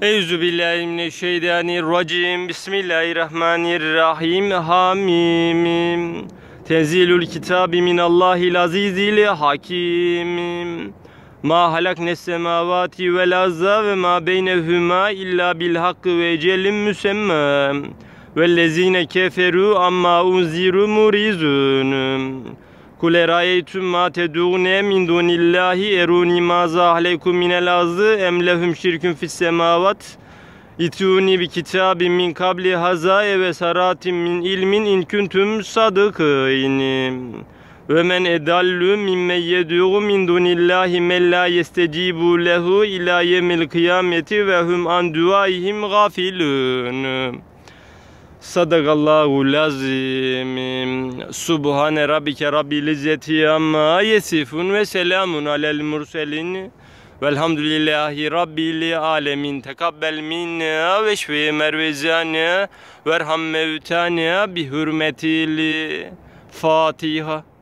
Euzubillahimineşşeytanirracim. Bismillahirrahmanirrahim. Hamim. Tenzilül kitabi minallahil azizil hakim. Ma halaknes semavati vel arza ve ma beynehuma illa bil hakkı ve ecelin müsemma. Vellezine keferu amma unziru murizun. Kul erayeytum ma tedûne min dunillahi eruni maza aleykum minel azı em lehum şirkun fis semavat ituni bi kitabin min kabli haza ve saratin min ilmin in kuntum sadıkîn ve men edallu mimmen yedû min dunillahi men la yestecibu lehu ila yevmil kıyameti ve hum an duaihim gafilun. Sadakallahu lazim. Subhane rabbike rabbil izzeti amma yesifun ve selamun alel murselin. Velhamdülillahi rabbil alemin. Tekabbel minna ve şfi mervezana verham mevtana bi hürmetil Fatiha.